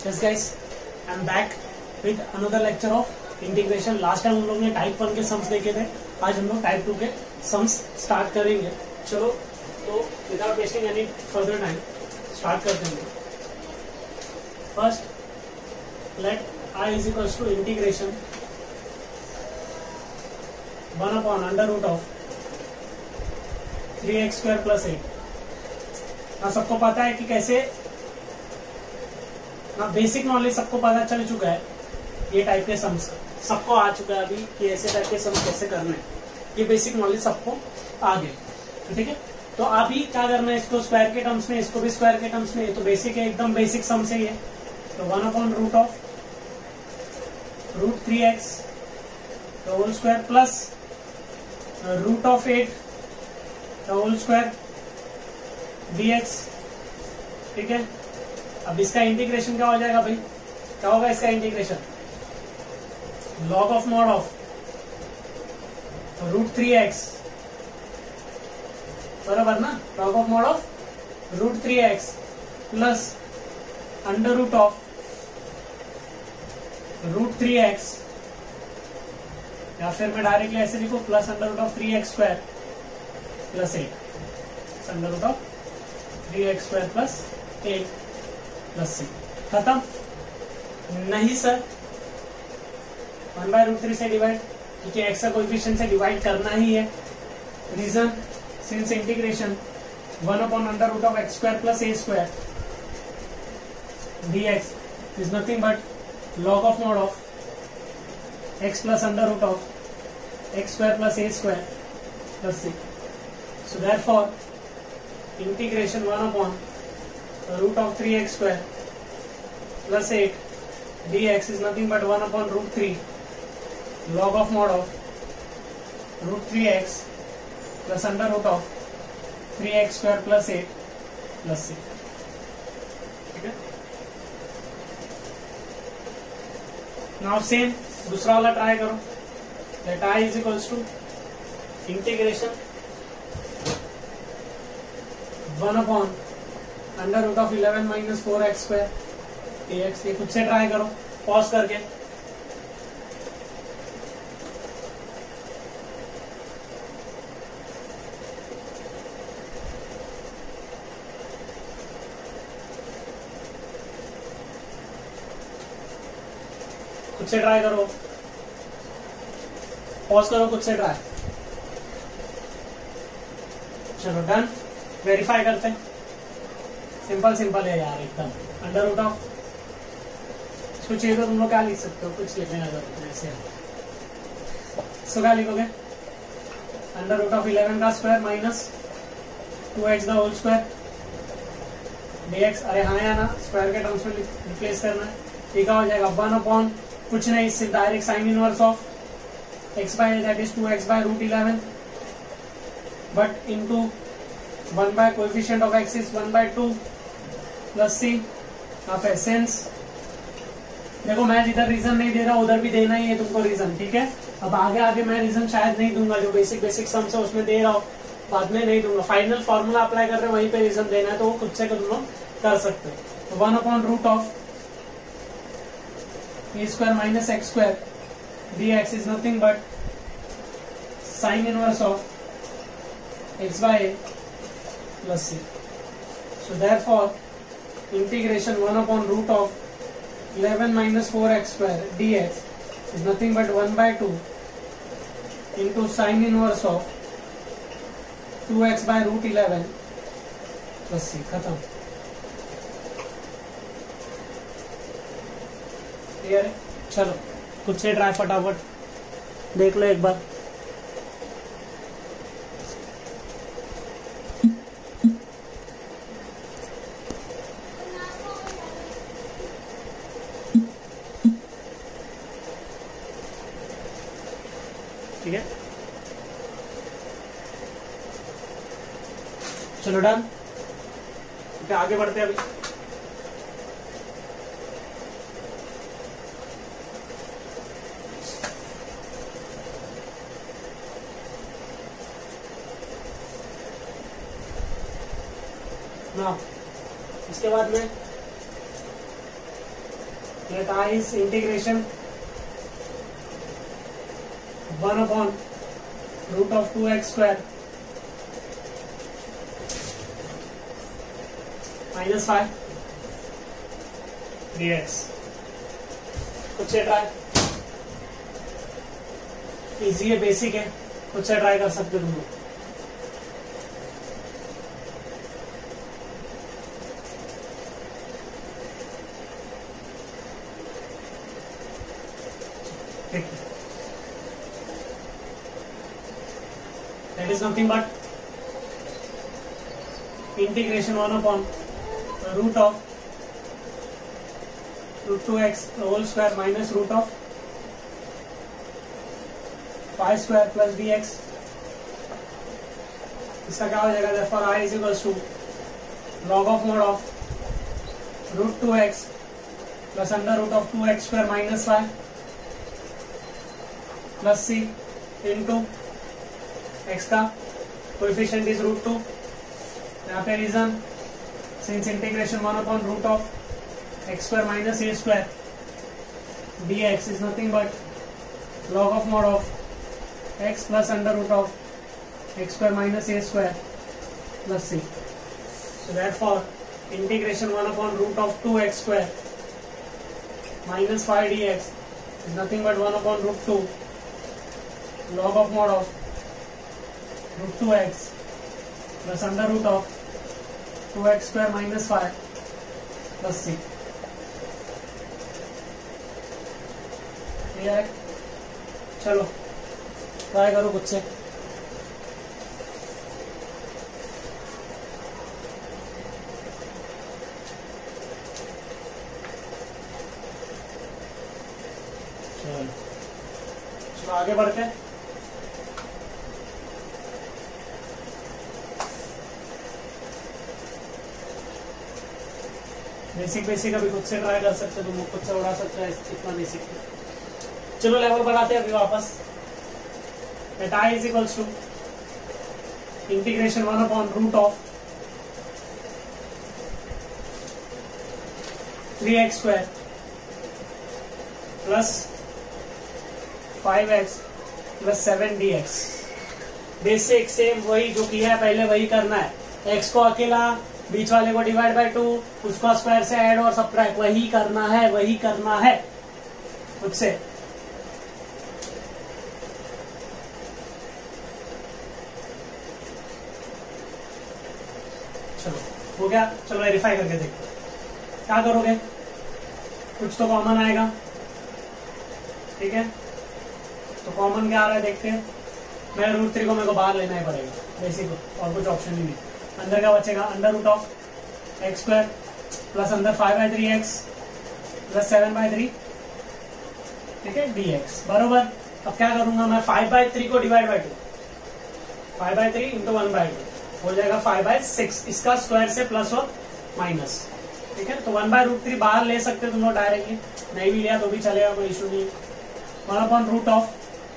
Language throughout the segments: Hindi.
Yes guys, I'm back with another lecture of integration. Last time हम लोग ने टाइप 1 के सम्स देखे थे. आज हम लोग टाइप 2 के सम्स स्टार्ट करेंगे. चलो तो without wasting any further time start करते हैं. First let I is equals to integration 1 upon under root of 3x square plus 8. हाँ, सबको पता है कि कैसे. हाँ, बेसिक नॉलेज सबको पता चल चुका है. ये टाइप के सम्स सबको आ चुका है अभी कि ऐसे टाइप के सम्स कैसे करने हैं. ये बेसिक नॉलेज सबको आ गए. ठीक है, तो अभी क्या करना है, इसको स्क्वायर के टर्म्स में, इसको भी स्क्वायर के टर्म्स में. ये तो बेसिक है, एकदम बेसिक सम से ही है. तो 1 upon root of root 3x the whole square plus root of 8 the whole square dx. ठीक है, अब इसका इंटीग्रेशन क्या हो जाएगा भाई? क्या होगा इसका integration? Log of mod of root 3x बराबर ना, log of mod of root 3x plus under root of root 3x, या फिर मैं डायरेक्टली ऐसे लिखूं plus under root of 3x square plus 8, under root of 3x square plus 8 plus 6. खत्म? नहीं सर, 1/√3 से डिवाइड, क्योंकि x का कोएफिशिएंट से डिवाइड करना ही है. Reason, since integration 1 upon under root of x square plus a square dx is nothing but log of mod of x plus under root of x square plus a square plus 6. So therefore integration 1 upon root of 3x square plus 8 dx is nothing but 1 upon root 3 log of mod of root 3x plus under root of 3x square plus 8 plus 6. ठीक है, नाउ सेम दूसरा वाला ट्राई करो. Let I is equals to integration 1 upon under root of 11 minus 4x square dx. ये खुद से ट्राई करो पॉज करके. खुद से ट्राई करो, पॉज करो, खुद से ट्राई. चलो डन. वेरीफाई करते हैं. सिंपल सिंपल है यार एकदम. अंडर रूट ऑफ, इसको चाहिए तो तुम लोग क्या लिख सकते हो, कुछ लिखने का ऐसे. इसको क्या लिखोगे? अंडर रूट ऑफ 11 का square minus 2x the whole square dx. अरे हाँ या ना, स्क्वायर के टर्म्स में रिप्लेस करना है. ये क्या हो जाएगा? 1 अपॉन कुछ नहीं, सिर्फ direct sine inverse of x by that is 2x by root 11 but into 1 by coefficient of x is 1/2 plus c of essence. देखो मैं जिधर रीजन नहीं दे रहा उधर भी देना ही है तुमको रीजन. ठीक है, अब आगे आगे मैं रीजन शायद नहीं दूंगा, जो बेसिक बेसिक सम्स है उसमें दे रहा हूँ, बाद में नहीं दूंगा. फाइनल फॉर्मूला अप्लाई कर रहे हैं वहीं पे रीजन देना है, तो वो खुद से तुम लोग कर सकते हो. 1 upon root of a square minus x square dx is nothing but sine inverse of x by a plus c. So therefore integration 1 upon root of 11 minus 4x square dx is nothing but 1/2 into sine inverse of 2x by root 11 plus c. खत्म. क्लियर है? चलो खुद से ट्राई फटाफट देख लो एक बार. ठीक है, चलो डन. ओके, आगे बढ़ते हैं अभी. ना इसके बाद में let I is integration 1 upon root of 2x square minus 5 dx। खुद से ट्राई, इजी है, बेसिक है, खुद से ट्राई कर सकते हो तुम लोग। That is nothing but integration 1 upon root of root 2x whole square minus root of 5 square plus dx। इसका क्या हो जाएगा? therefore I is equals to log of mod of root 2x plus under root of 2x square minus 5 plus c into x का कोएफिशिएंट इज रूट 2। यहाँ पे reason since integration 1 upon root of x square minus a square dx is nothing but log of mod of x plus under root of x square minus a square plus c. So therefore integration 1 upon root of 2x square minus 5 dx is nothing but 1 upon root 2 log of mod of root 2x plus under root of 2x square minus 5 plus c। Clear है? चलो ट्राई करो खुद से। चलो आगे बढ़ते हैं। बेसिक बेसिक अभी खुद से ट्राई कर सकते हो, तुम खुद से उड़ा सकते हो इतना बेसिक। चलो लेवल बढ़ाते हैं अभी वापस। At I is equals to integration 1 upon root of 3x square plus 5x plus 7 dx। Basic same वही जो किया है पहले वही करना है। x को अकेला, बीच वाले को डिवाइड बाय 2, उसको स्क्वायर से ऐड और सबट्रैक्ट, वही करना है, वही करना है खुद से। चलो हो गया। चलो वेरीफाई करके देखो क्या करोगे। कुछ तो कॉमन आएगा, ठीक है? तो कॉमन क्या आ रहा है देखते हैं। मैं रूट 3 को मेरे को बाहर लेना ही पड़ेगा बेसिक, और कुछ ऑप्शन ही नहीं। अंदर क्या बचेगा? Under root of x square plus अंदर 5/3x प्लस 7/3, ठीक है, dx बरोबर। अब क्या करूंगा मैं? 5/3 को डिवाइड बाय 2, 5/3 इंटू 1/2 हो जाएगा 5/6। इसका स्क्वायर से प्लस और माइनस, ठीक है? तो 1/√3 बाहर ले सकते हो तुम लोग डायरेक्टली, नहीं भी लिया तो भी चलेगा, कोई इशू नहीं। 1 upon root of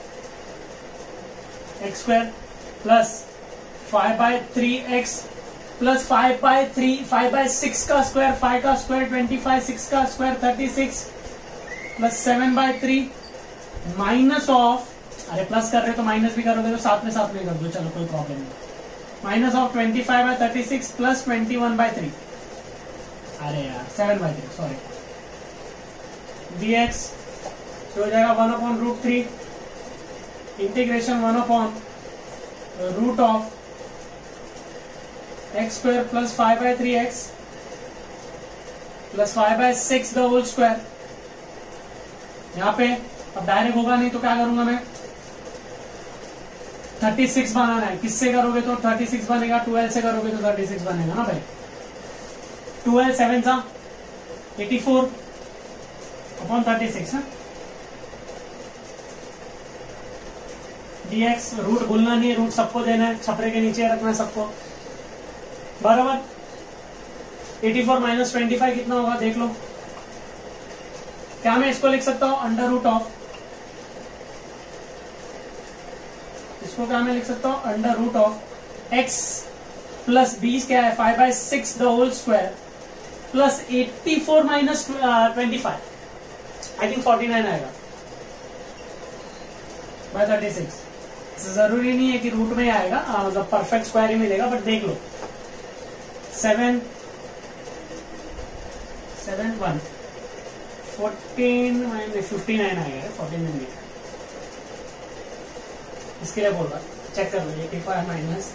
x square plus 5/3x plus 5/3, 5/6 का स्क्वायर, 5 का स्क्वायर 25, 6 का स्क्वायर 36 प्लस 7/3 माइनस ऑफ, अरे प्लस कर रहे हो तो माइनस भी करोगे तो साथ में कर दो, चलो कोई प्रॉब्लम नहीं। माइनस ऑफ 25/36 प्लस 21/3, अरे यार 7/3 सॉरी, dx हो जाएगा 1 upon root 3 integration 1 upon root of x square plus 5/3x plus 5/6 the whole square. यहाँ पे अब डायरेक्ट होगा नहीं तो क्या करूंगा मैं? 36 बनाना है। किससे करोगे तो 36 बनेगा? 12 से करोगे तो 36 बनेगा ना भाई। 12 7 सा 84 अपॉन 36 है। dx रूट भूलना नहीं है, रूट सबको देना है, छपरे के नीचे रखना है सबको, बराबर। 84 माइनस 25 कितना होगा देख लो। क्या मैं इसको लिख सकता हूं? अंडर रूट ऑफ, इसको क्या मैं लिख सकता हूं? Under root of x plus 20 क्या है? 5/6 the whole square plus 84 minus 25, I think 49 आएगा बाय 36। जरूरी नहीं है कि रूट में ही आएगा, मतलब परफेक्ट स्क्वायर ही मिलेगा, बट देख लो 7 7 1 14 59 आएगा, 14 नहीं, इसके लिए बोल रहा, चेक कर लो 85 माइनस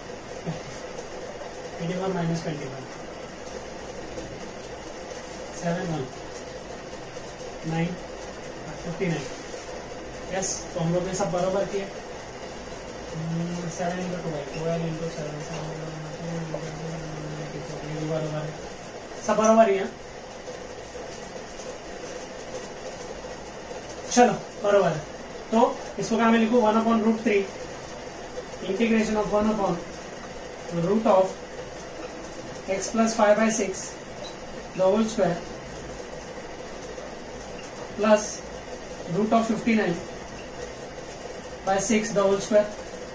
81 माइनस 21 7 1 9 59। यस, तो हम लोग ने सब बराबर किया। 7 इंटू 12 इंटू 7 बराबर है, सब बराबर ही है। चलो बराबर है, तो इसको क्या मैं लिखूं 1/√3 integration of 1/√of x plus 5/6 the whole square plus √of 59/6 the whole square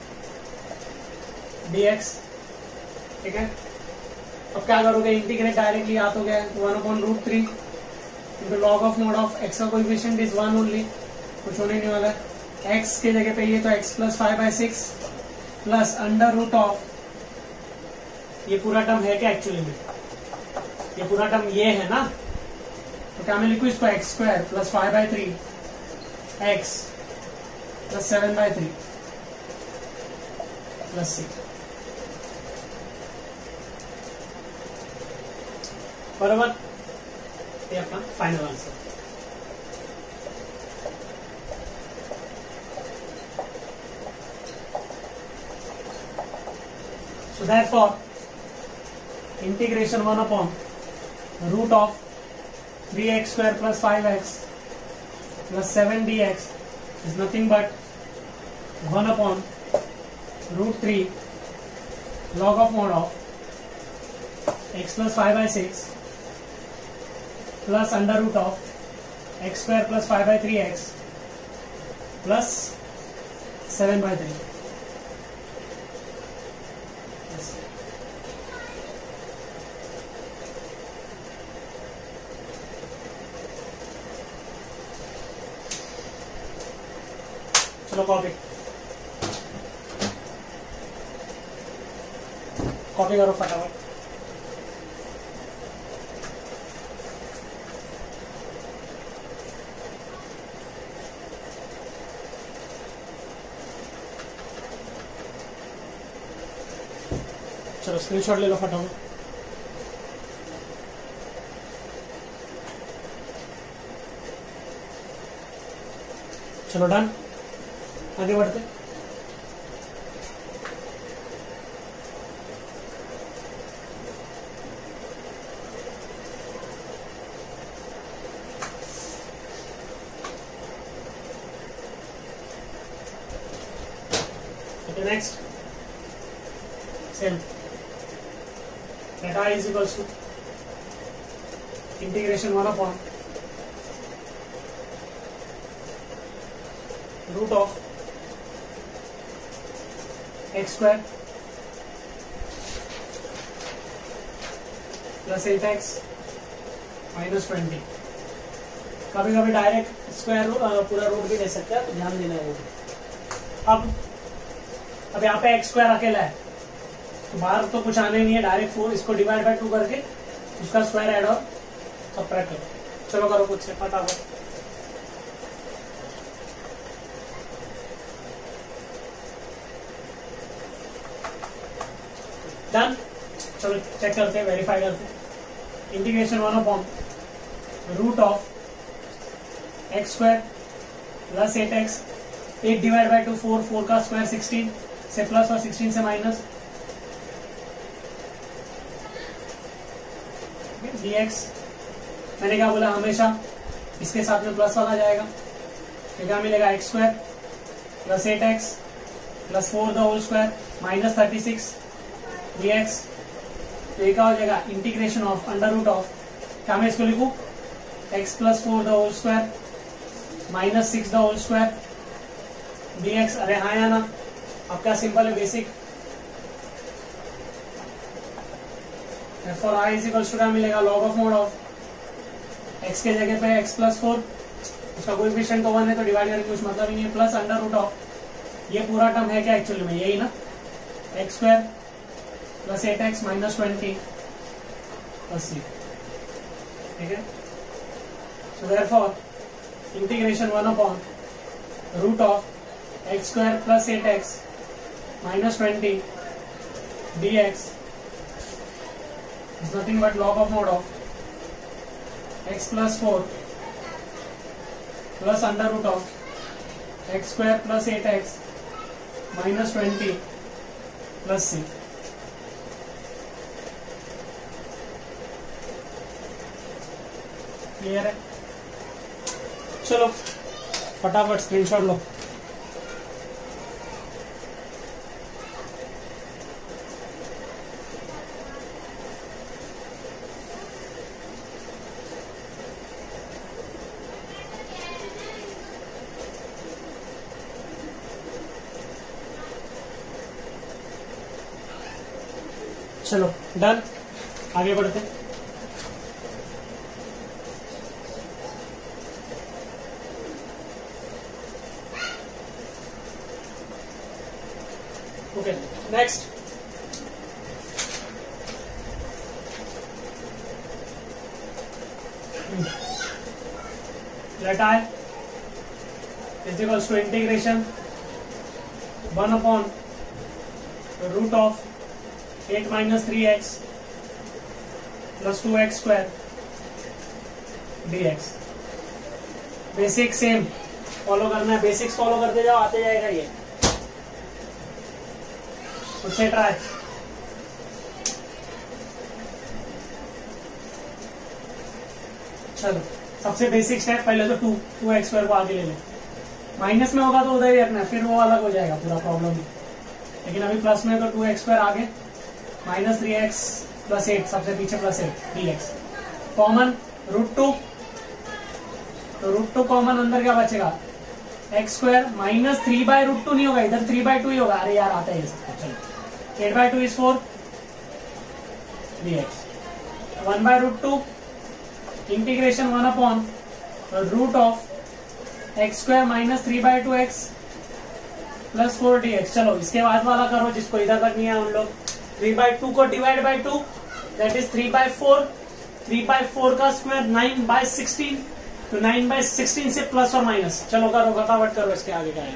dx। ठीक है, अब क्या करोगे, इंटीग्रेट डायरेक्टली आ तो गया 1/√3 into log of mod of x का कोएफिशिएंट इज 1 ओनली, कुछ होने नहीं वाला है। एक्स के जगह पे ये तो x प्लस 5/6 प्लस √of, ये पूरा टर्म है क्या एक्चुअली में, ये पूरा टर्म ये है ना, तो क्या मैं लिखूं इसको x² plus 5/3 x plus 7/3 plus 6 बराबर, ये अपना final answer. So therefore, integration 1/√of 3x² plus 5x plus 7 dx is nothing but 1/√3 log of mod of x plus 5/6 plus √of x² plus 5/3x plus 7/3। चलो कॉपी करो फटाफट। चलो स्क्रीनशॉट ले लो फटाफट। चलो डन, आगे बढ़ते। Okay next, same data is equals to integration 1/√of x² plus 8x minus 20। कभी कभी डायरेक्ट स्क्वायर पूरा रूट भी ले सकते हैं, तो ध्यान देना है वो। अब यहाँ पे x² अकेला है, तो बाहर तो कुछ आने नहीं है, डायरेक्ट 4 इसको डिवाइड बाय 2 करके उसका स्क्वायर ऐड और सबट्रैक्ट करो। चलो करो कुछ से फटाफट। डन, चलो चेक करते हैं, वेरीफाई करते हैं। Integration 1/√of x² plus 8x, 8 divide by 2 4, 4 का स्क्वायर 16 से प्लस और 16 से माइनस dx। मैंने क्या बोला, हमेशा इसके साथ में प्लस वाला जाएगा, तो क्या मिलेगा x² plus 8x plus 4 the whole square minus 36 dx। तो ये क्या हो जाएगा, इंटीग्रेशन ऑफ √of, क्या मैं इसको लिखूं x plus 4 the whole square minus 6 the whole square dx। अरे हाँ या ना, अब क्या सिंपल है, basic. For i is equal to क्या मिलेगा, log of mod of x के जगह पे x प्लस 4 उसका कोएफिशिएंट तो 1 है तो डिवाइड करके कुछ मतलब ही नहीं है, प्लस अंडर रूट ऑफ ये पूरा टर्म है क्या एक्चुअली में यही ना, x square plus 8x minus 20 plus c, ठीक है। So therefore integration 1 upon root of x square plus 8x minus 20 dx is nothing but log of mod of x plus 4 plus under root of x square plus 8x minus 20 plus c। Clear है? चलो फटाफट स्क्रीनशॉट लो। चलो डन, आगे बढ़ते हैं। Okay next, let I is equals to integration 1 upon root of 8 minus 3x plus 2x square dx। Basic same follow करना है, बेसिक्स फॉलो करते जाओ, आते जाएगा ये। उससे ट्राई, चलो सबसे बेसिक स्टेप पहले तो 2x स्क्वायर को आगे ले ले, माइनस में होगा तो उधर ही रखना है, फिर वो अलग हो जाएगा पूरा प्रॉब्लम। लेकिन अभी प्लस में तो 2x स्क्वायर आगे माइनस 3x प्लस 8 सबसे पीछे प्लस 8 dx कॉमन रूट 2, तो रूट 2 कॉमन, अंदर क्या बचेगा x square minus 3 by root 2 नहीं होगा, इधर 3 बाय 2 ही होगा। अरे यार आता है ये सब, चलो 8 by 2 is 4 dx 1 by root 2 integration 1 upon root of x square minus 3 by 2x plus 4 dx। चलो इसके बाद वाला करो जिसको इधर तक नहीं है उन लोग। 3 बाय 2 को divide by 2 that is 3 by 4, 3 by 4 का स्क्वायर 9 बाय 16, तो 9 बाय 16 से प्लस और माइनस। चलो करो फटाफट करो, इसके आगे क्या है।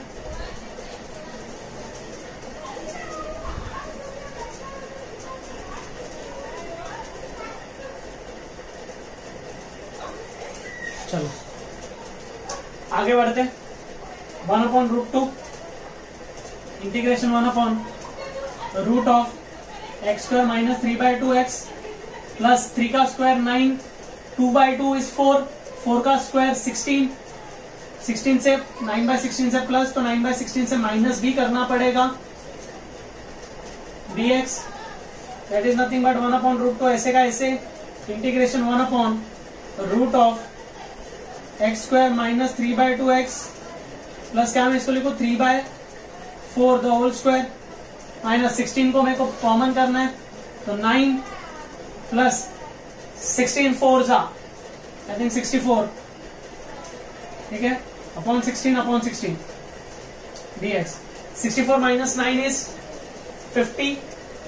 चलो आगे बढ़ते, 1 upon root 2 integration 1 upon root of x square minus 3 by 2x plus 3 का स्क्वायर 9, 2 बाय 2 इज 4, 4 का स्क्वायर 16, 16 से 9 बाय 16 से प्लस, तो 9 बाय 16 से माइनस भी करना पड़ेगा dx that is nothing but 1 upon root 2 ऐसे का ऐसे integration 1 upon root of x square minus 3 by 2x plus क्या मैं इसको लिखूं 3 by 4 the whole square minus 16 को मेरे को कॉमन करना है, तो 9 प्लस 16 4 सा आई थिंक 64, ठीक है, upon 16 dx 64 minus 9 is 55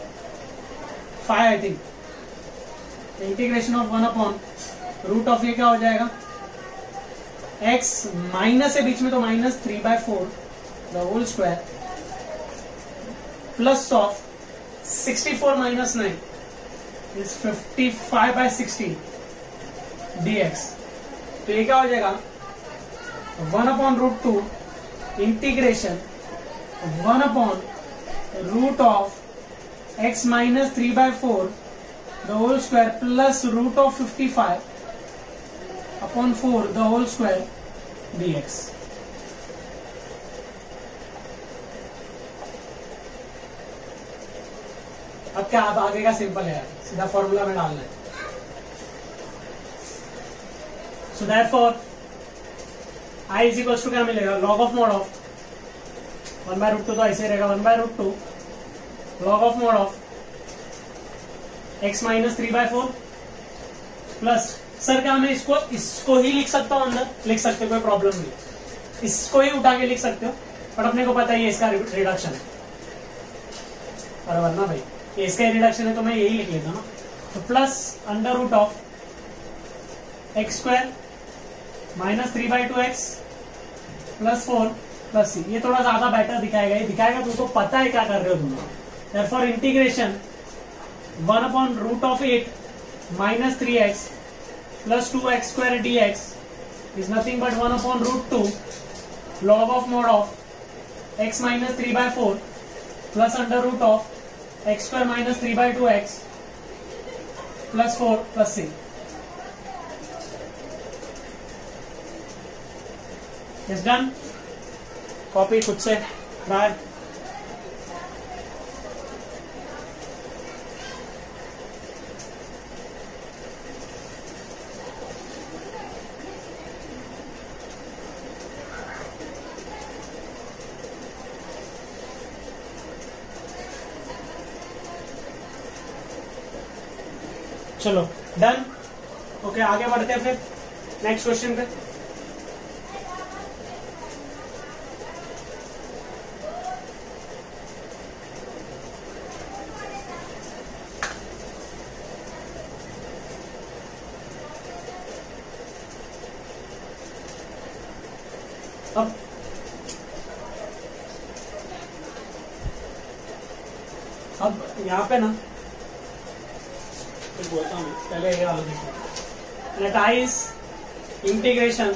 I think. Integration of 1 upon root of ये क्या हो जाएगा x माइनस है बीच में तो minus 3 by 4 the whole square plus of 64 minus 9 is 55 by 16 dx। तो ये क्या हो जाएगा 1 upon root 2 integration 1 upon root of x minus 3 by 4 the whole square plus root of 55 upon 4 the whole square dx। अब क्या, अब आगे का सिंपल है, सीधा फॉर्मूला में डालना है। So therefore i is equals to क्या मिलेगा log of mod of 1 by root 2, तो ऐसे ही रहेगा 1 by root 2 log of mod of x minus 3 by 4 plus sir क्या मैं इसको ही लिख सकता हूँ अंदर? लिख सकते हो, कोई प्रॉब्लम नहीं, इसको ही उठा के लिख सकते हो, बट अपने को पता ही है इसका रिडक्शन है, बराबर ना भाई, ये इसका रिडक्शन है तो मैं यही लिख लेता हूँ ना। तो plus under root of x square minus 3/2x plus 4 plus c. ये थोड़ा ज्यादा बेटर दिखाएगा, ये दिखाएगा तुमको पता है क्या कर रहे हो तुम। Therefore integration 1/√8 minus 3x plus 2x square dx is nothing but 1/√2 log of mod of x minus 3/4 plus under root of x square minus 3/2x plus 4 plus c. Is done. Copy खुद से ट्राई। चलो डन। ओके आगे बढ़ते हैं फिर नेक्स्ट क्वेश्चन पे। अब यहाँ पे ना कुछ बोलता हूँ, पहले ये वाला देखो। Let I is integration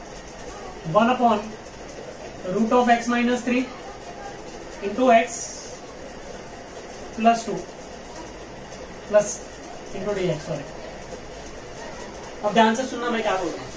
1/√x minus 3 into x plus 2 plus into d x. Sorry, अब ध्यान से सुनना मैं क्या बोल रहा हूँ।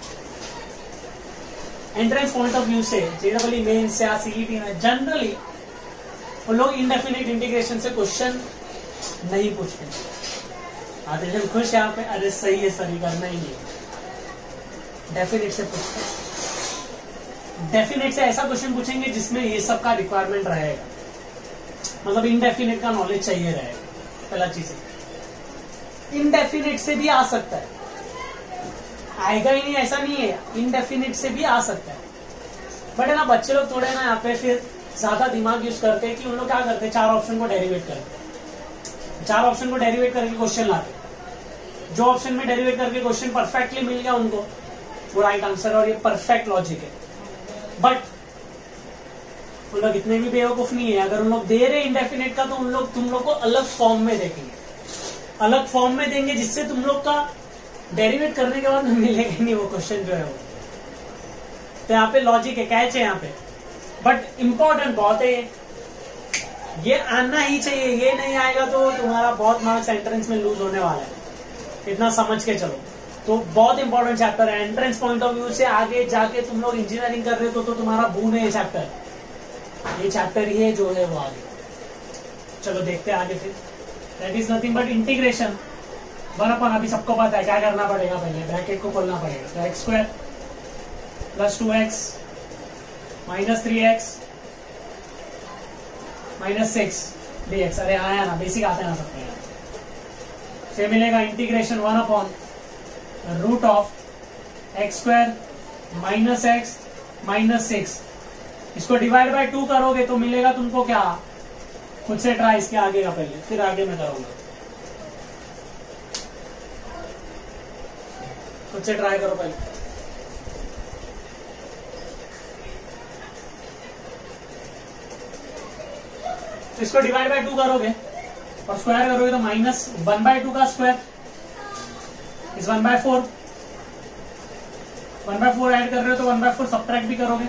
एंट्रेंस पॉइंट ऑफ व्यू से जेडब्ल्यू मेंस या सीईटी में जनरली वो लोग इंडेफिनिट इंटीग्रेशन से क्वेश्चन नहीं पूछते। आते जब खुश यहाँ पे, अरे सही है सर, करना ही नहीं, डेफिनेट से पूछते। डेफिनेट से ऐसा क्वेश्चन पूछेंगे जिसमें ये सब का रिक्वायरमेंट रहेगा, मतलब इनडेफिनेट का नॉलेज चाहिए रहेगा। पहला चीज है, इनडेफिनेट से भी आ सकता है, आएगा ही नहीं ऐसा नहीं है, इनडेफिनेट से भी आ सकता है। बट है ना, बच्चे लोग थोड़े ना यहाँ पे फिर ज्यादा दिमाग यूज करते हैं कि उन लोग क्या करते हैं, 4 ऑप्शन को डेरिवेट करते, 4 ऑप्शन को डेरिवेट करके क्वेश्चन लाते। जो ऑप्शन में डेरिवेट करके क्वेश्चन परफेक्टली मिल गया उनको, वो राइट आंसर है और ये परफेक्ट लॉजिक है। बट उन लोग इतने भी बेवकूफ नहीं है, अगर उन लोग दे रहे इंडेफिनेट का तो उन लोग तुम लोग को अलग फॉर्म में देखेंगे, अलग फॉर्म में देंगे, जिससे तुम लोग का डेरिवेट करने के बाद मिलेगा नहीं वो क्वेश्चन जो है वो। तो यहाँ पे लॉजिक है, कैच है यहाँ पे, बट इंपॉर्टेंट बहुत है ये आना ही चाहिए। ये नहीं आएगा तो तुम्हारा बहुत मार्क्स एंट्रेंस में लूज होने वाला है, इतना समझ के चलो। तो बहुत इंपॉर्टेंट चैप्टर है। एंट्रेंस पॉइंट ऑफ व्यू से आगे जाके तुम लोग इंजीनियरिंग कर रहे हो तो तुम्हारा बून है ये चैप्टर ही है जो है वो आगे। चलो देखते हैं आगे फिर। That is nothing but integration 1/, अभी सबको पता है क्या करना पड़ेगा, पहले ब्रैकेट को खोलना पड़ेगा। तो x square plus 2x minus 3x minus 6 dx। अरे आया ना, बेसिक आता है ना सबको। फिर मिलेगा इंटीग्रेशन 1/√ऑफ x square minus x minus 6। इसको डिवाइड बाय 2 करोगे तो मिलेगा तुमको क्या, खुद से ट्राई इसके आगे का पहले, फिर आगे मैं करूंगा। खुद से ट्राई करो पहले। तो इसको डिवाइड बाय 2 करोगे और स्क्वायर करोगे तो माइनस 1/2 का स्क्वायर इस 1/4। 1/4 ऐड कर रहे हो तो 1/4 सब्ट्रैक्ट भी करोगे।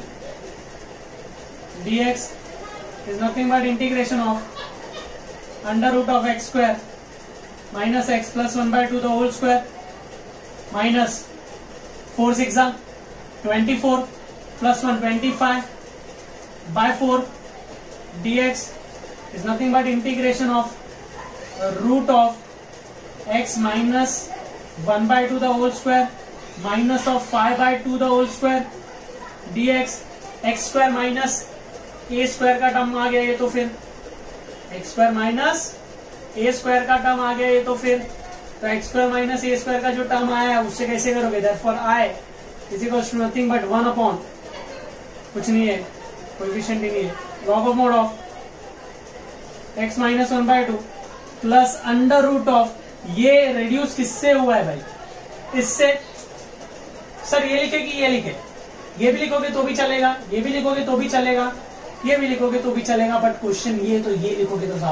dx is nothing but integration of √of x square minus x plus 1/2 the whole square minus 4 6 24 plus 1 25 by 4 dx is nothing but integration of root of x minus 1/2 the whole square minus of 5/2 the whole square dx x square minus a square का टर्म आ गया ये, तो फिर x square minus a square का टर्म आ गया ये, तो फिर तो x square minus a square का जो टर्म आया है उससे कैसे करोगे, therefore I is equals to nothing but 1 upon कुछ नहीं है, कोएफिशिएंट ही नहीं है, log of mod of x minus 1/2 plus under root of, ये रेड्यूस किससे हुआ है भाई, इससे। सर ये लिखे कि ये लिखे, ये भी लिखोगे तो भी चलेगा, ये भी लिखोगे तो भी चलेगा, ये भी लिखोगे तो भी चलेगा, बट क्वेश्चन ये तो ये लिखोगे तो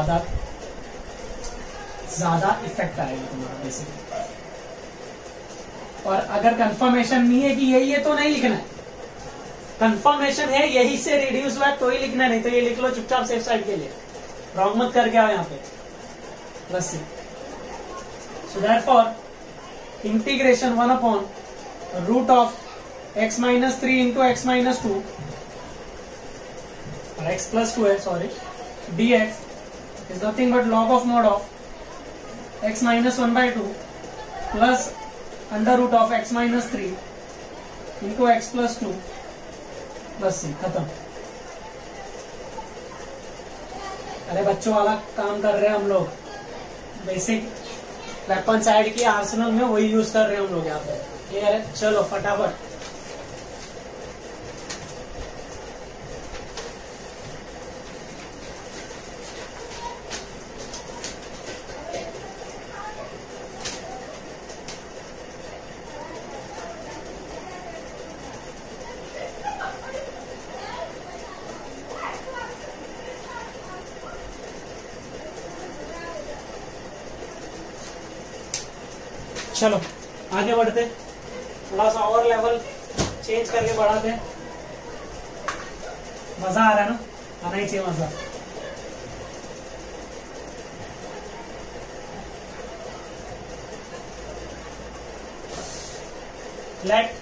ज्यादा इफेक्ट आएगा तुम्हारा बेसिकली। और अगर कंफर्मेशन नहीं है कि यही है तो नहीं लिखना है, कंफर्मेशन है यही से रिड्यूस हुआ तो ही लिखना, नहीं तो ये लिख लो चुपचाप सेफ साइड के लिए, रॉन्ग मत करके आओ यहाँ पे plus c. So therefore integration 1 upon root of x minus 3 into x minus 2 और x प्लस 2 है sorry, dx is nothing but log of mod of x minus 1/2 plus under root of x minus 3 into x plus 2 plus c, खत्म। अरे बच्चों वाला काम कर रहे हैं हम लोग, बेसिक वेपन साइड की आर्सेनल में वही यूज कर रहे हैं हम लोग यहाँ पे। क्लियर है, चलो फटाफट। चलो आगे बढ़ते, थोड़ा सा और लेवल चेंज करके बढ़ाते। मजा आ रहा है ना, आना ही चाहिए मजा। Let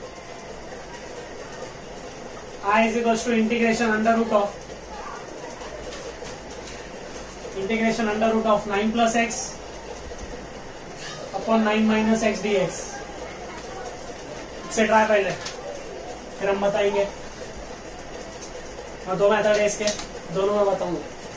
I is equals to integration under root of 9 plus x upon 9 minus x d x से ट्राई पहले, फिर हम बताएंगे। और 2 मेथड है इसके, दोनों में बताऊंगा।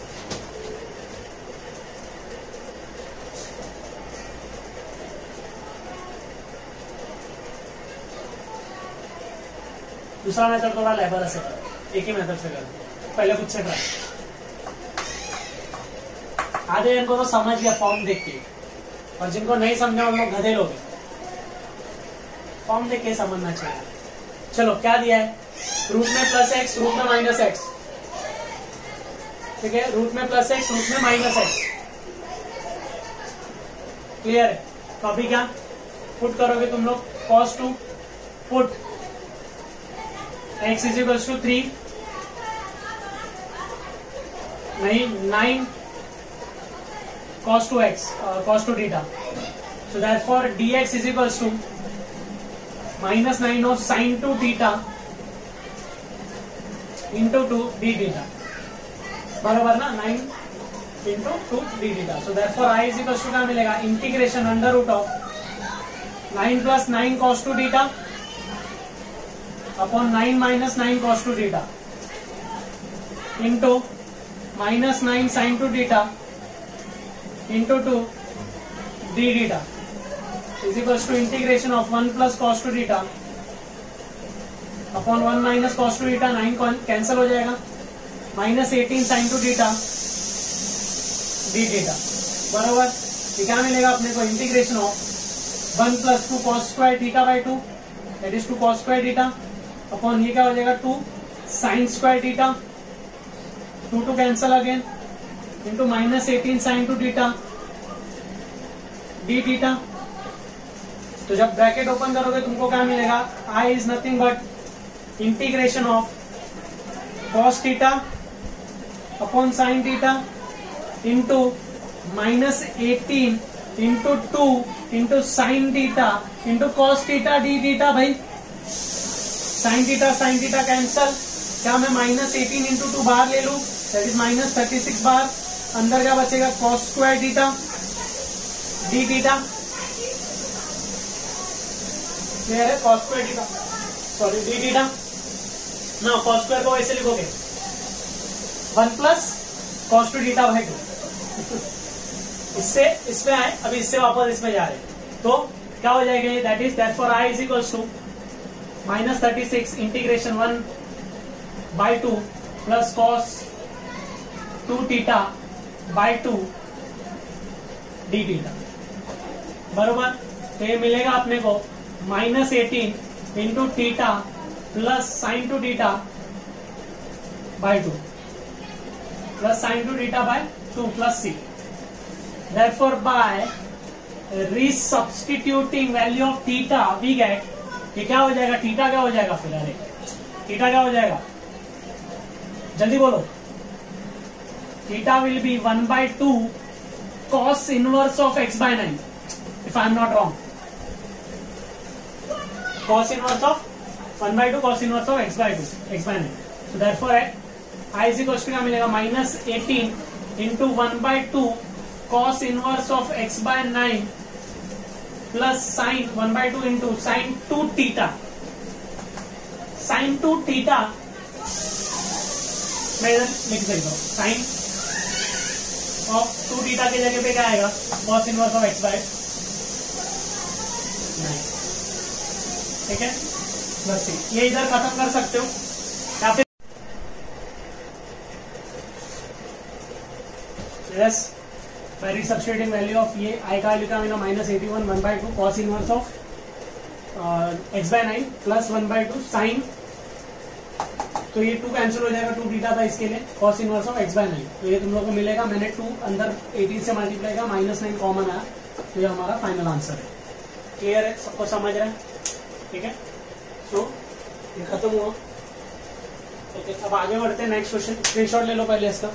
दूसरा मेथड थोड़ा लेबर से कर, एक ही मेथड से कर, पहले खुद से ट्राई। आधे इनको तो समझ गया फॉर्म देख के, और जिनको नहीं समझा उन लोग गधे लोग, फॉर्म देख के समझना चाहिए। चलो क्या दिया है, रूट में प्लस एक्स रूट में माइनस एक्स, ठीक है, रूट में प्लस एक्स रूट में माइनस एक्स, क्लियर है। तो अभी क्या पुट करोगे तुम लोग, cos 2 put x is equals to 3 नहीं 9 cos 2x cos 2 theta, so therefore dx is equals to minus 9 of sin 2 theta into 2 d theta, बराबर ना, 9 into 2 d theta, so therefore I is equals to क्या मिलेगा, integration under root of 9 plus 9 cos 2 theta upon 9 minus 9 cos 2 theta into minus 9 sin 2 theta into 2 d theta is equals to integration of 1 plus cos 2 theta upon 1 minus cos 2 theta, 9 cancel हो जाएगा, minus 18 sin 2 theta d theta, बराबर। ये क्या मिलेगा अपने को, integration of 1 plus 2 cos square theta by 2 that is 2 cos square theta upon ये क्या हो जाएगा 2 sin square theta, 2 cancel again into minus 18 sin 2 theta d theta। तो जब ब्रैकेट ओपन करोगे तुमको क्या मिलेगा, i is nothing but integration of cos theta upon sin theta into minus 18 into 2 into sin theta into cos theta d theta. भाई sin थीटा कैंसल, क्या मैं माइनस 18 इंटू 2 बाहर ले लू, दैट इज माइनस 36 बार, अंदर क्या बचेगा cos square theta d theta, clear है, cos square theta sorry d theta ना, cos स्क्वायर को ऐसे लिखोगे 1 प्लस cos 2 थीटा बाय 2। इससे इसमें आए, अभी इससे वापस इसमें जा रहे हैं, तो क्या हो जाएगा, that is therefore I is equals to -36 integration 1/2 plus cos 2 theta by 2 d theta, बरोबर। तो ये मिलेगा अपने को -18 into theta plus sine 2 theta by 2 plus sine 2 theta by 2 plus c। Therefore by resubstituting value of theta we get, ये क्या हो जाएगा, थीटा क्या हो जाएगा फिर, अरे थीटा क्या हो जाएगा, जल्दी बोलो। Theta will be 1/2 cos inverse of x/9 if I am not wrong, cos inverse of 1/2 cos inverse of x/9। so therefore I is equals to क्या मिलेगा, -18 into 1/2 cos inverse of x/9 plus sine 1/2 into sine 2 theta, sine 2 theta मैं इधर लिख देता हूँ, साइन ऑफ 2 थीटा की जगह पे क्या आएगा, cos इनवर्स ऑफ x/9, ठीक है, प्लस c। ये इधर खत्म कर सकते हो या फिर yes by resubstituting value of ये I का वैल्यू का मिला -81 1/2 cos inverse of x/9 plus 1/2 sine, तो ये 2 कैंसिल हो जाएगा, 2 थीटा था इसके लिए, cos इनवर्स ऑफ x/9। तो ये तुम लोगों को मिलेगा, मैंने 2 अंदर 18 से मल्टीप्लाई किया, -9 कॉमन आया, तो ये हमारा फाइनल आंसर है। क्लियर है, सबको समझ रहे हैं, ठीक है। सो ये खत्म हुआ। ओके, अब आगे बढ़ते हैं नेक्स्ट क्वेश्चन। स्क्रीनशॉट ले लो पहले इसका।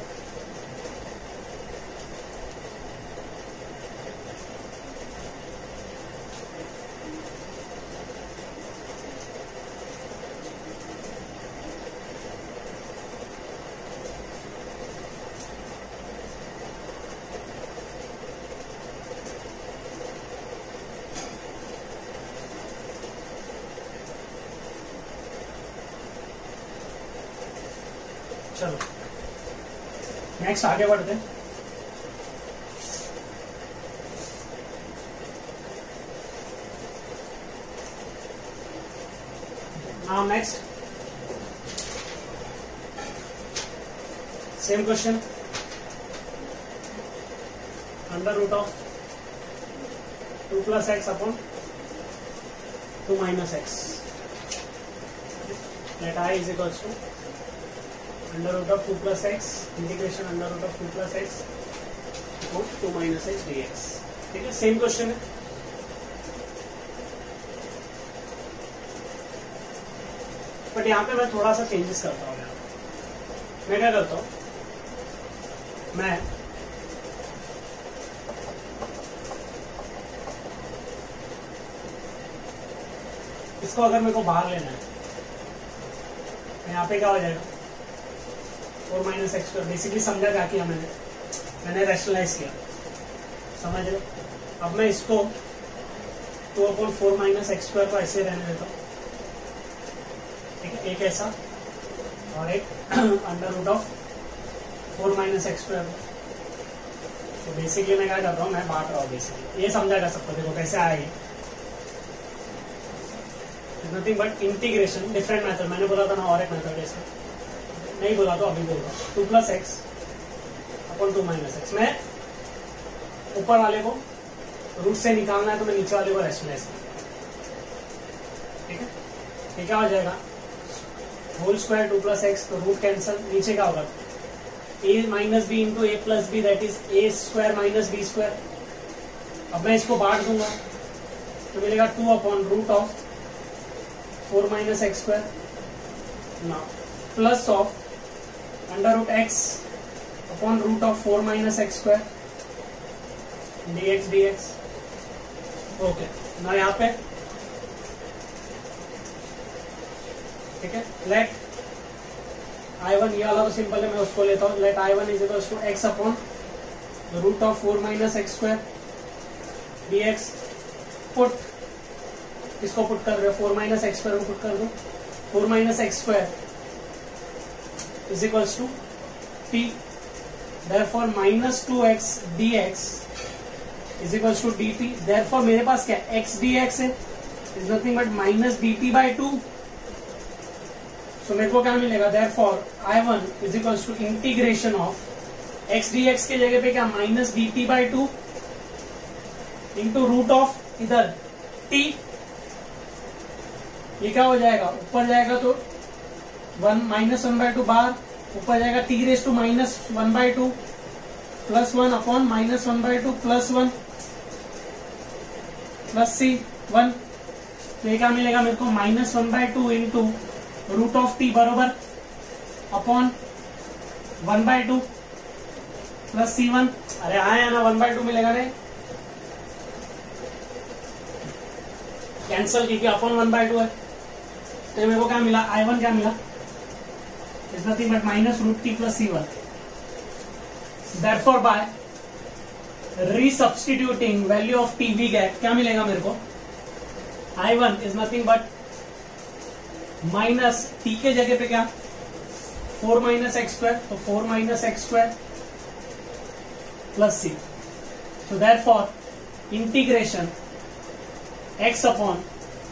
चलो नेक्स्ट आगे बढ़ते हैं। Now next same question, under root of 2 + x upon 2 - x, let I is equals to under root of 2 + x integration under root of 2 + x और 2 - x dx, ठीक है, सेम क्वेश्चन है। बट यहाँ पे मैं थोड़ा सा चेंजेस करता हूँ। मैं क्या करता हूँ, मैं इसको अगर मेरे को बाहर लेना है, यहाँ पे क्या हो जाएगा, 4 - x²। बेसिकली समझा क्या किया मैंने रैशनलाइज किया, समझ रहे। अब मैं इसको 2/4 - x² को ऐसे रहने देता हूँ, ठीक है, एक ऐसा और एक अंडर रूट ऑफ 4 - x²। तो बेसिकली मैं क्या कर रहा हूँ, मैं बांट रहा हूँ, बेसिकली ये समझा जा सकता, देखो कैसे आएगी, nothing but integration, different method. मैंने बोला था ना और एक मेथड है इसका, नहीं बोला तो अभी बोल रहा हूँ। 2 + x अपॉन 2 - x। मैं ऊपर वाले को रूट से निकालना है तो मैं नीचे वाले को रैशनलाइज करूंगा, ठीक है। ये क्या हो जाएगा, होल स्क्वायर 2 + x, तो रूट कैंसल, नीचे क्या होगा, a - b into a + b, that is a² - b²। अब मैं इसको बांट दूंगा तो मिलेगा 2/रूट ऑफ 4 - x², ना plus of under root x upon root of 4 - x² dx। Okay, ना यहाँ पे, ठीक है, लेट I1, ये वाला तो सिंपल है, मैं उसको लेता हूँ। Let I1 is equals to x upon root of 4 - x² dx। Put, इसको पुट कर रहे हो, 4 - x² को पुट कर दो, 4 - x² is equals to p, therefore -2x dx is equals to dt, therefore मेरे पास क्या x dx है, is nothing but minus dt by 2. So मेरे को क्या मिलेगा, therefore I1 is equals to integration of x dx के जगह पे क्या minus dt by 2 into root of इधर t. ये क्या हो जाएगा, ऊपर जाएगा तो 1 माइनस 1/2 बार, ऊपर जाएगा t raise to minus 1/2 plus 1 upon minus 1/2 plus 1 plus c 1. तो ये क्या मिलेगा मेरे को, minus 1/2 into root of t बरोबर अपॉन 1/2 प्लस c1. अरे आया ना 1/2 मिलेगा नहीं, कैंसल क्योंकि अपॉन 1/2 है. तो मेरे को क्या मिला, I1 क्या मिला, is nothing but minus root t plus c1. Therefore by resubstituting value of t we get क्या मिलेगा मेरे को, I1 is nothing but minus t के जगह पे क्या 4 माइनस एक्स स्क्वायर, तो 4 minus x square plus c. So therefore integration x upon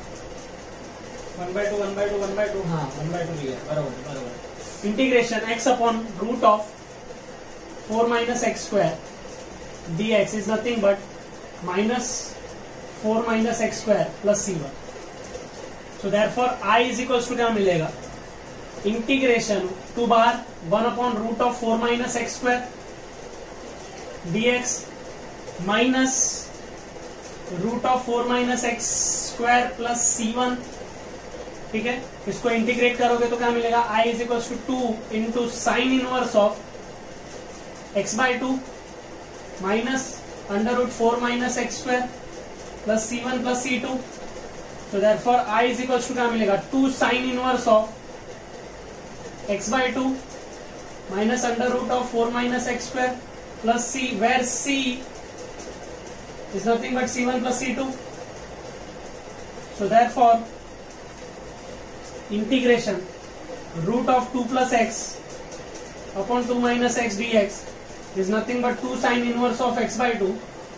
1/2 1/2 1/2 हाँ 1/2 लिया बराबर बराबर. Integration x upon root of 4 minus x square dx is nothing but minus 4 minus x square plus c1. So therefore I is equals to क्या मिलेगा, इंटीग्रेशन 2 बार 1 upon root of 4 minus x square dx minus root of 4 minus x square plus c1. ठीक है, इसको इंटीग्रेट करोगे तो क्या मिलेगा, I is equal to 2 into sine inverse of x/2 minus under root 4 minus x square plus c1 plus c2. So therefore I is equal to क्या मिलेगा, 2 sine inverse of x/2 minus under root of 4 minus x square plus c, where c is nothing but c1 plus c2. So therefore integration root of 2 plus x upon 2 minus x dx is nothing but 2 sin inverse of x/2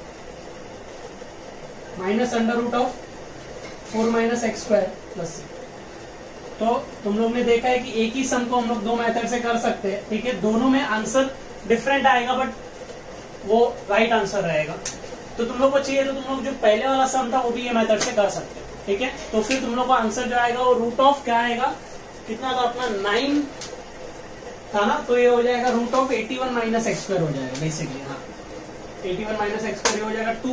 minus under root of 4 minus x square plus c. तो तुम लोग ने देखा है कि एक ही सम को हम लोग दो मेथड से कर सकते हैं. ठीक है, दोनों में आंसर डिफरेंट आएगा बट वो राइट आंसर रहेगा. तो तुम लोग को चाहिए तो तुम लोग जो पहले वाला सम था वो भी ये मेथड से कर सकते हैं. ठीक है, तो फिर तुम लोग को आंसर जो आएगा वो रूट ऑफ क्या आएगा, कितना था अपना 9 था ना, तो ये हो जाएगा root of 81 minus x square हो जाएगा बेसिकली. हाँ 81 माइनस एक्स स्क्वायर हो जाएगा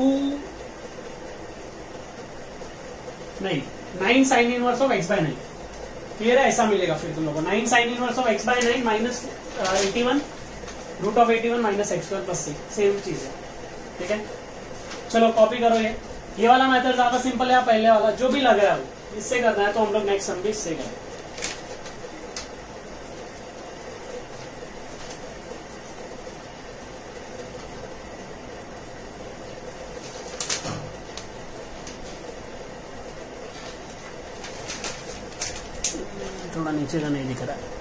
9 sine inverse of x/9. Clear है, ऐसा मिलेगा फिर तुम लोग को 9 sine inverse of x/9 minus 81 root of 81 minus x square plus c. Same चीज है. ठीक है, चलो कॉपी करो. ये वाला मेथड ज्यादा सिंपल है, पहले वाला जो भी लग रहा है वो इससे करना है, तो हम लोग नेक्स्ट सम भी इससे करें. थोड़ा नीचे का नहीं दिख रहा है.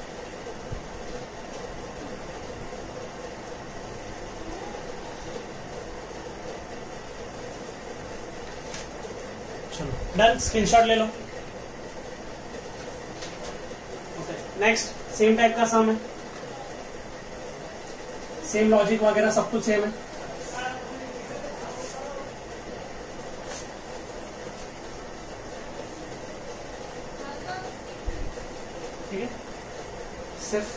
डन, स्क्रीनशॉट ले लो. ओके, नेक्स्ट सेम टाइप का सम है, सेम लॉजिक वगैरह सब कुछ सेम है. ठीक है, सिर्फ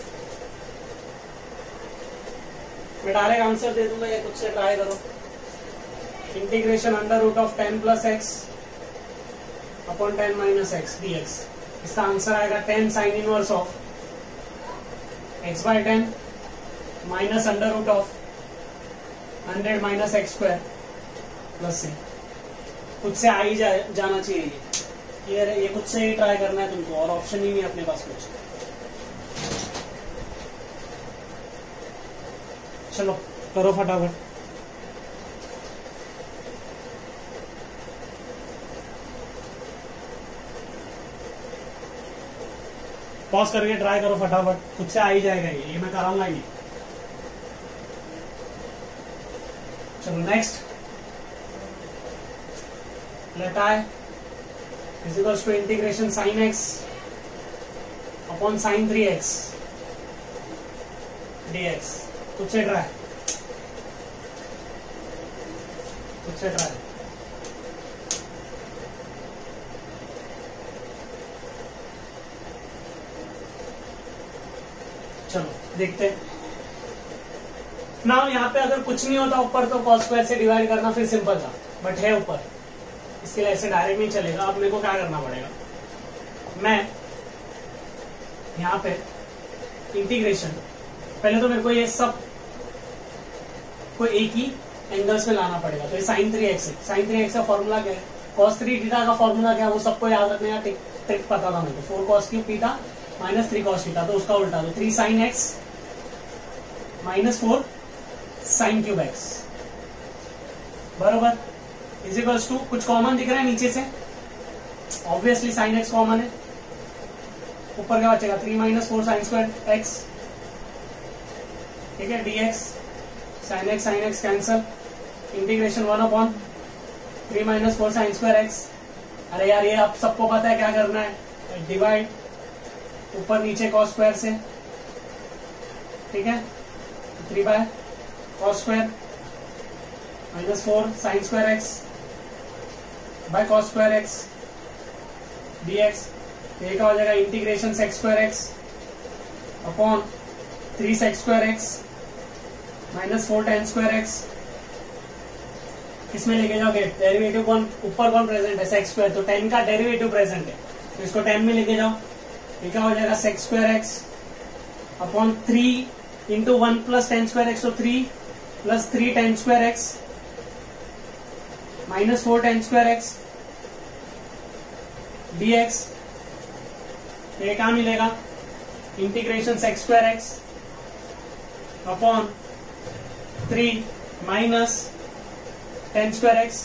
मैं डायरेक्ट आंसर दे दूंगा, या कुछ से ट्राई करो. Integration under root of 10 plus x upon 10 minus x dx. इसका आंसर आएगा 10 sine inverse of x/10 minus under root of 100 minus x square plus c. खुद से आ ही जाना चाहिए ये खुद से ही ट्राई करना है तुमको, और ऑप्शन ही नहीं है अपने पास कुछ. चलो करो फटाफट. पॉज करके ट्राई करो फटाफट, खुद से आ ही जाएगा ये मैं कराऊंगा ही नहीं. चलो next. Let I is equals to integration sine x upon sine 3x dx। खुद से ट्राई, खुद से ट्राई। चलो देखते हैं ना। यहाँ पे अगर कुछ नहीं होता ऊपर तो cos स्क्वायर से डिवाइड करना फिर सिंपल था, बट है ऊपर, इसके लिए ऐसे डायरेक्ट नहीं चलेगा। अब मेरे को क्या करना पड़ेगा, मैं यहाँ पे इंटीग्रेशन, पहले तो मेरे को ये सब को एक ही एंगल्स में लाना पड़ेगा। तो ये sin 3x है, sin 3x का फॉर्मूला क्या है, cos 3 थीटा का फॉर्मूला क्या है वो सबको याद रखने का ट्रिक पता था मेरे को। 4 cos cube theta minus 3 cos theta, तो उसका उल्टा, तो 3 sin x minus 4 sin cube x बरोबर इज इक्वल्स टू, कुछ कॉमन दिख रहा है नीचे से, ऑब्वियसली sin x कॉमन है, ऊपर क्या बचेगा 3 माइनस 4 sin स्क्वायर x, ठीक है, dx sin x cancel, integration 1 upon 3 minus 4 sin square x। अरे यार ये आप सबको पता है क्या करना है, डिवाइड ऊपर नीचे cos स्क्वायर से, ठीक है, 3 by cos square minus 4 sin square x by cos square x dx। ये क्या हो जाएगा, integration sec square x upon 3 sec square x minus 4 tan square x। किसमें लेके जाओगे, डेरिवेटिव कौन, ऊपर कौन प्रेजेंट है, sec स्क्वायर, तो 10 का डेरिवेटिव प्रेजेंट है, तो इसको 10 में लेके जाओ। ये क्या हो जाएगा, sec square x upon 3 into 1 plus tan square x, तो 3 plus 3 tan square x minus 4 tan square x dx। ये क्या मिलेगा, integration sec square x upon 3 minus tan square x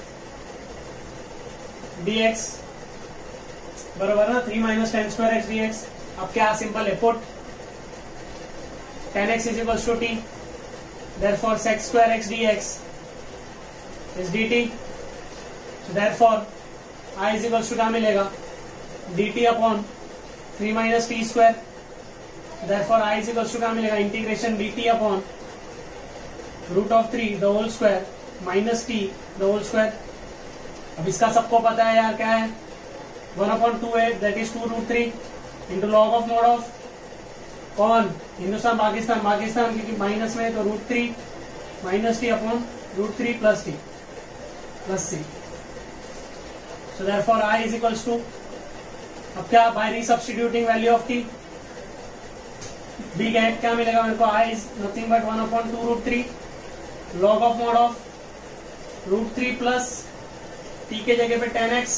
dx बरोबर ना, 3 minus tan square x dx। अब क्या सिंपल है, put tan x is equals to t, therefore sec square x dx is dt, so therefore I is equals to क्या मिलेगा, dt upon 3 minus t square, therefore I is equals to क्या मिलेगा, integration dt upon root of 3 the whole square minus t the whole square. अब इसका सबको पता है यार क्या है, 1/2 है, that is 2 root 3 into log of mod of कौन, हिंदुस्तान पाकिस्तान, पाकिस्तान क्योंकि माइनस में है तो root 3 minus t upon root 3 plus t plus c. So therefore I is equals to, अब क्या by resubstituting value of t, we get क्या मिलेगा मेरे को, I is nothing but 1/2 root 3 log of mod of root 3 plus t के जगह पे 10x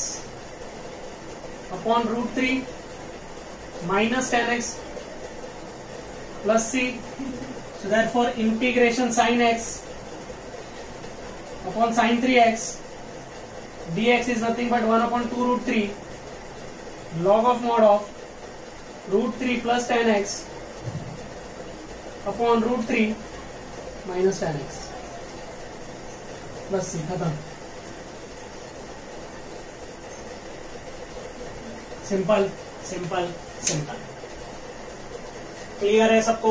upon root 3 minus 10x plus c. So therefore integration sine x upon sine 3x dx is nothing but 1/2 root 3 log of mod of रूट 3 plus 10x upon root 3 minus 10x plus c. खत्म, सिंपल सिंपल सिंपल। क्लियर है सबको,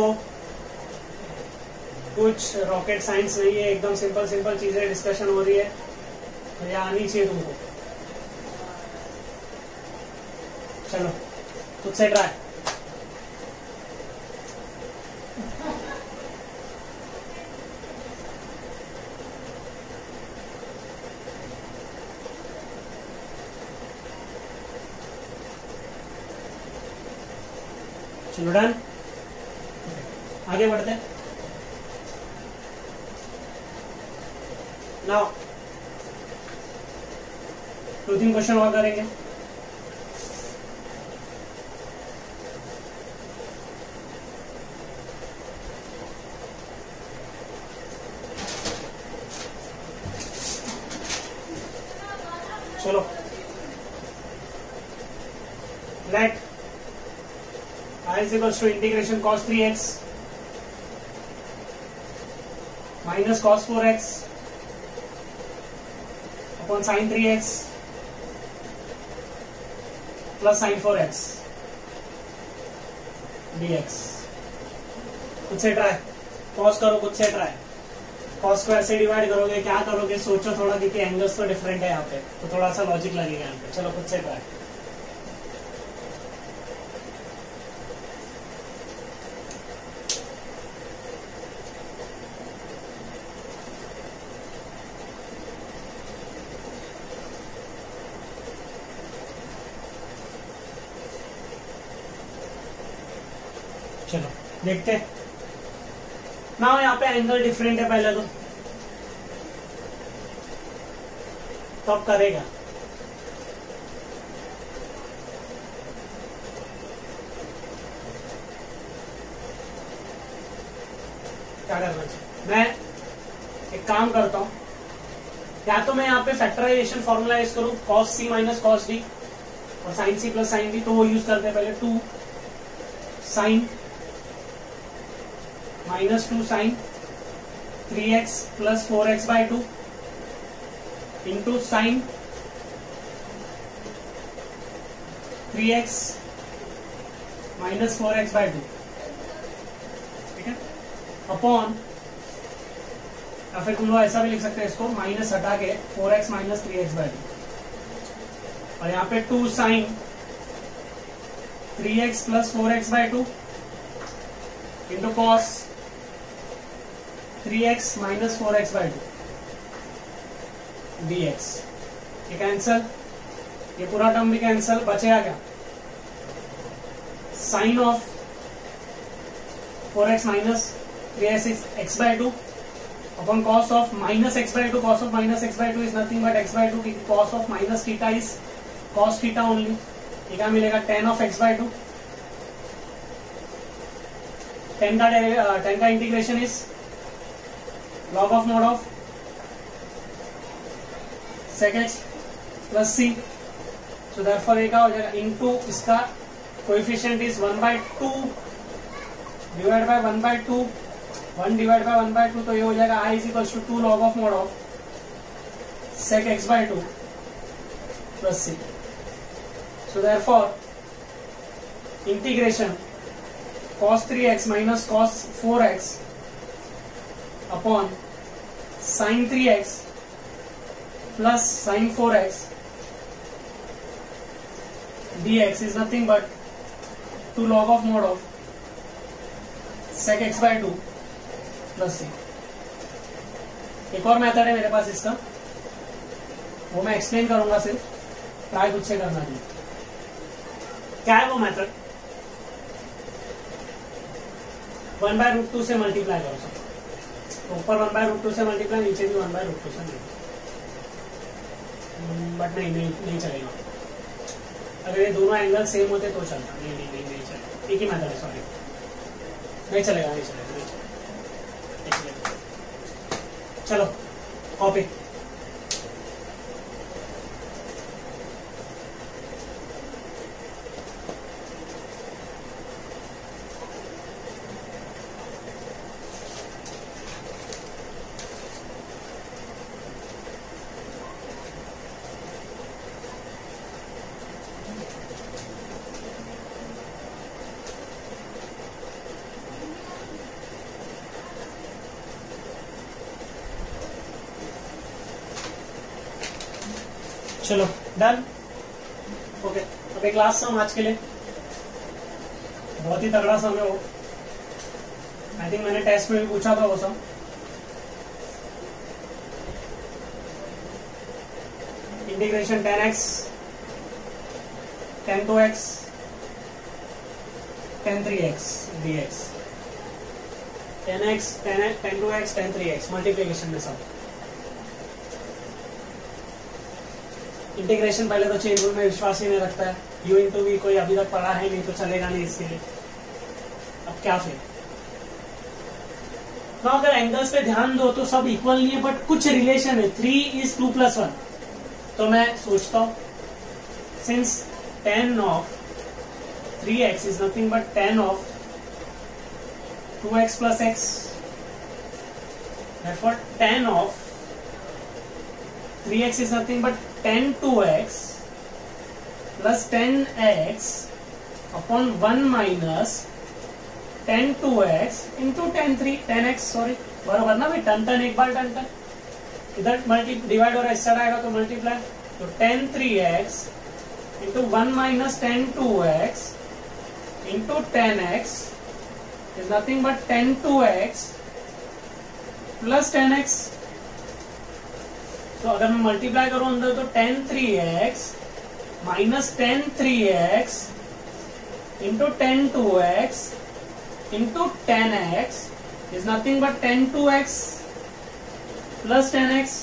कुछ रॉकेट साइंस नहीं है, एकदम सिंपल सिंपल चीजें डिस्कशन हो रही है, तो ये आनी चाहिए तुमको। चलो खुद से ट्राई, चलो डन, आगे बढ़ते हैं। नाउ 2-3 क्वेश्चन और करेंगे। चलो let I is equals to integration cos 3x minus cos 4x upon sine 3x plus sine 4x dx। खुद से ट्राई, पॉज करो, खुद से ट्राई। कॉस स्क्वायर से डिवाइड करोगे, क्या करोगे सोचो थोड़ा, क्योंकि एंगल्स तो डिफरेंट है यहाँ पे, तो थोड़ा सा लॉजिक लगेगा यहाँ पे। चलो खुद से ट्राई। चलो देखते हैं ना, यहाँ पे एंगल डिफरेंट है पहले तो अब करेगा। क्या करना चाहिए, मैं एक काम करता हूं, या तो मैं यहाँ पे फैक्टराइजेशन फॉर्मूला यूज करूं, cos c माइनस cos d और sin c प्लस sin d, तो वो यूज करते हैं पहले। 2 sin minus 2 sin 3x plus 4x by 2 into sine 3x minus 4x by 2, ठीक है, अपॉन, या फिर तुम लोग ऐसा भी लिख सकते हैं इसको, माइनस हटा के 4x माइनस 3x बाई 2, और यहाँ पे 2 sine 3x plus 4x by 2 into cos 3x minus 4x by 2 dx। ये कैंसल, ये पूरा टर्म भी कैंसल, बचेगा क्या, sine of 4x minus 3x by 2 upon cos of minus x by 2। Cos of minus x by 2 is nothing but x by 2, क्योंकि cos of minus theta is cos theta only. ये क्या मिलेगा, tan of x by 2। tan का integration is log of mod of sec x plus c, so therefore ये क्या हो जाएगा, इनटू इसका coefficient is 1/2 divide by 1/2, 1 divide by 1/2, तो ये हो जाएगा i is equals to 2 log of mod of sec x by 2 plus c। So therefore integration cos 3x minus cos 4x upon sin 3x plus sin 4x dx is nothing but 2 log of mod of sec x by 2 plus c। एक और मेथड है मेरे पास इसका, वो मैं एक्सप्लेन करूंगा, सिर्फ ट्राई खुद से करना चाहिए। क्या है वो मेथड, 1/√2 से मल्टीप्लाई करो सब, तो ऊपर 1/√2 से मल्टीप्लाई, नीचे भी 1/√2 से मल्टीप्लाई, बट नहीं चलेगा। अगर ये दोनों एंगल सेम होते तो चलता, नहीं चलेगा। एक ही मेथड है, सॉरी, नहीं चलेगा। चलो कॉपी। चलो डन, ओके। अब एक लास्ट सम आज के लिए, बहुत ही तगड़ा सम है वो, आई थिंक मैंने टेस्ट में भी पूछा था वो sum. Integration tan x tan 2x tan 3x dx, tan x tan 2x tan 3x multiplication में सब। इंटीग्रेशन पहले तो चेन रूल में विश्वास ही नहीं रखता है, u इंटू वी कोई अभी तक पढ़ा है नहीं, तो चलेगा नहीं इसके लिए। अब क्या फिर ना, अगर एंगल्स पे ध्यान दो तो सब इक्वल नहीं है, बट कुछ रिलेशन है, 3 is 2 + 1, तो मैं सोचता हूं since tan of 3x is nothing but tan of 2x + x, therefore tan of 3x is nothing but 10 2x plus 10x upon 1 minus 10 2x into 10x sorry बराबर ना भाई, टन एक बार टन इधर मल्टी डिवाइड हो रहा है, इस साइड आएगा तो मल्टीप्लाई, तो 10 3x into 1 minus 10 2x into 10x is nothing but 10 2x plus 10x. तो अगर मैं मल्टीप्लाई करूं अंदर तो 10 3x minus 10 3x into 10 2x into 10x is nothing but 10 2x plus 10x.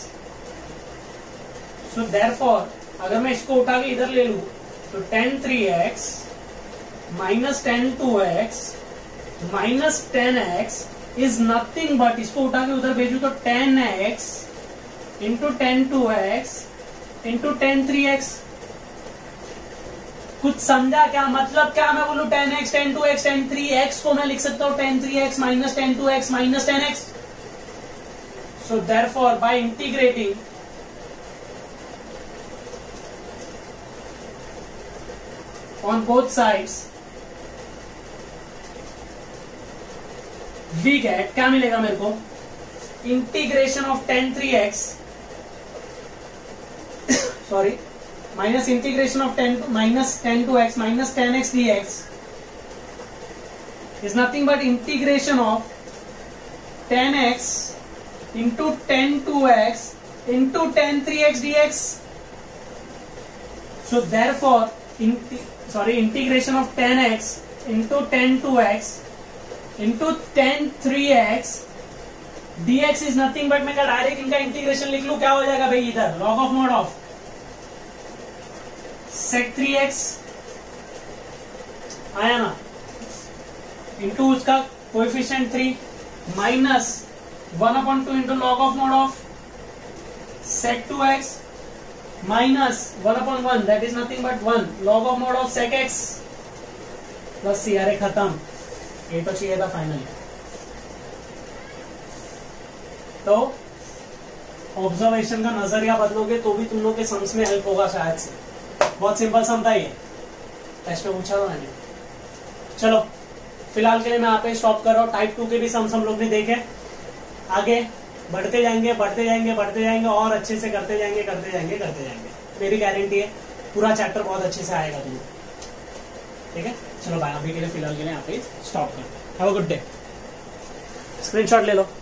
So therefore अगर मैं इसको उठा के इधर ले लूं तो 10 3x minus 10 2x minus 10x is nothing but, इसको उठा के उधर भेजू तो 10x into 10 2x into 10 3x. कुछ समझा क्या? मतलब क्या मैं बोलूं 10x 10 2x 10 3x को मैं लिख सकता हूं 10 3x minus 10 2x minus 10x. So therefore by integrating on both sides we get, क्या मिलेगा मेरे को? Integration of 10 3x sorry minus integration of 10 minus 10 2x minus 10x dx is nothing but integration of 10x into 10 2x into 10 3x dx. So therefore integration of 10x into 10 2x into 10 3x dx is nothing but, मैं क्या डायरेक्ट इनका इंटीग्रेशन लिख लूं, क्या हो जाएगा भाई इधर log of mod of sec 3x आया ना, इंटू उसका coefficient 3 minus 1/2 into log of mod of sec 2x minus 1/1 that is nothing but 1 log of mod of sec x plus c. अरे खत्म, ये तो चाहिए था फाइनल. तो ऑब्जर्वेशन का नजरिया बदलोगे तो भी तुम लोग के सम्स में हेल्प होगा शायद से. बहुत सिंपल सम था ये, टेस्ट में पूछा था मैंने. चलो फिलहाल के लिए मैं यहाँ पे स्टॉप कर रहा हूँ. टाइप 2 के भी सम्स हम लोग ने देखे, आगे बढ़ते जाएंगे बढ़ते जाएंगे बढ़ते जाएंगे और अच्छे से करते जाएंगे करते जाएंगे करते जाएंगे. मेरी गारंटी है पूरा चैप्टर बहुत अच्छे से आएगा तुम्हें. ठीक है, चलो भाई अभी के लिए फिलहाल के लिए यहाँ पे स्टॉप कर. Have a good day. Screenshot ले लो.